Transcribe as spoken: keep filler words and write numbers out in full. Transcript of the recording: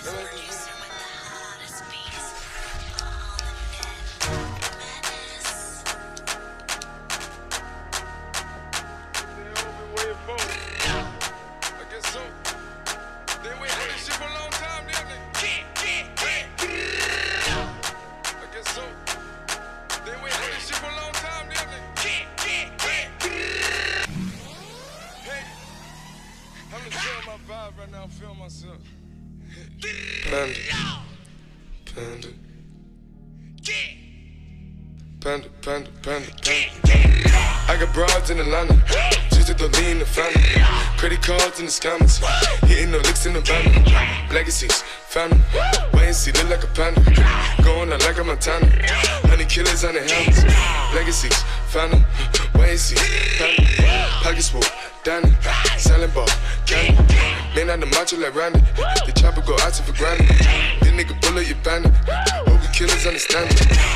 Right now, I'm feeling myself. Panda, panda, panda, panda, panda, panda. I got broads in Atlanta, just to lean the family. Credit cards in the scammers, hitting no licks in the van. Legacies, family, wait and see, look like a panda. Going out like a Montana, honey killers on the helmets. Legacies, family, wait and see, family. Pockets full, Danny, selling ball, candy. Man on the macho like Randy, the chopper go out to for granted. This nigga bullet, you bandit. Hope the killers understand it.